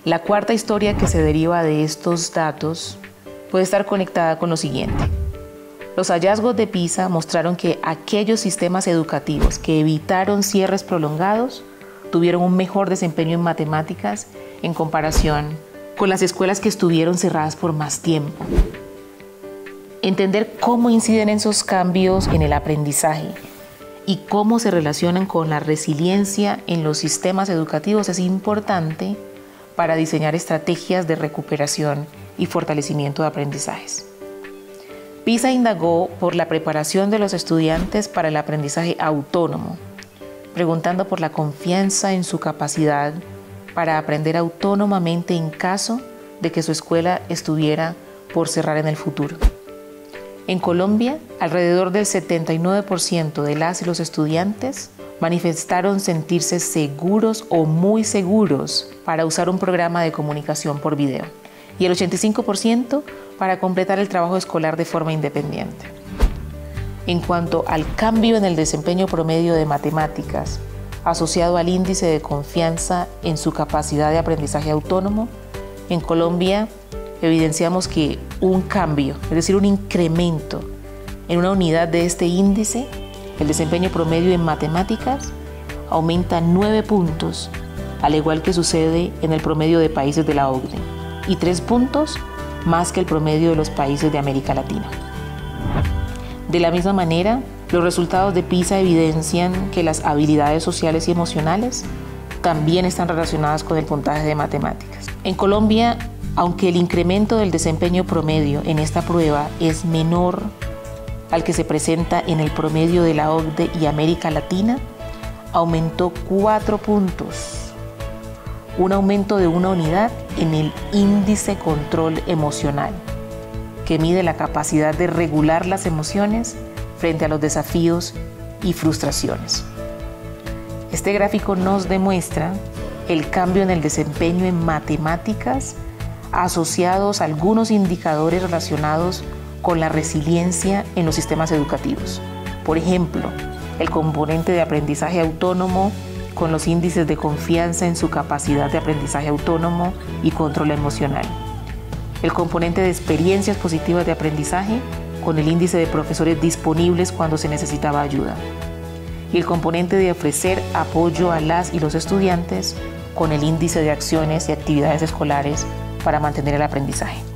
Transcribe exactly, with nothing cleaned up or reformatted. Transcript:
La cuarta historia que se deriva de estos datos puede estar conectada con lo siguiente. Los hallazgos de PISA mostraron que aquellos sistemas educativos que evitaron cierres prolongados tuvieron un mejor desempeño en matemáticas en comparación con las escuelas que estuvieron cerradas por más tiempo. Entender cómo inciden esos cambios en el aprendizaje y cómo se relacionan con la resiliencia en los sistemas educativos es importante para diseñar estrategias de recuperación y fortalecimiento de aprendizajes. PISA indagó por la preparación de los estudiantes para el aprendizaje autónomo, preguntando por la confianza en su capacidad para aprender autónomamente en caso de que su escuela estuviera por cerrar en el futuro. En Colombia, alrededor del setenta y nueve por ciento de las y los estudiantes manifestaron sentirse seguros o muy seguros para usar un programa de comunicación por video y el ochenta y cinco por ciento para completar el trabajo escolar de forma independiente. En cuanto al cambio en el desempeño promedio de matemáticas asociado al índice de confianza en su capacidad de aprendizaje autónomo, en Colombia evidenciamos que un cambio, es decir, un incremento en una unidad de este índice, el desempeño promedio en matemáticas, aumenta nueve puntos, al igual que sucede en el promedio de países de la O C D E, y tres puntos más que el promedio de los países de América Latina. De la misma manera, los resultados de PISA evidencian que las habilidades sociales y emocionales también están relacionadas con el puntaje de matemáticas. En Colombia, aunque el incremento del desempeño promedio en esta prueba es menor al que se presenta en el promedio de la O C D E y América Latina, aumentó cuatro puntos. Un aumento de una unidad en el índice control emocional, que mide la capacidad de regular las emociones frente a los desafíos y frustraciones. Este gráfico nos demuestra el cambio en el desempeño en matemáticas asociados a algunos indicadores relacionados con la resiliencia en los sistemas educativos. Por ejemplo, el componente de aprendizaje autónomo con los índices de confianza en su capacidad de aprendizaje autónomo y control emocional. El componente de experiencias positivas de aprendizaje con el índice de profesores disponibles cuando se necesitaba ayuda. Y el componente de ofrecer apoyo a las y los estudiantes con el índice de acciones y actividades escolares para mantener el aprendizaje.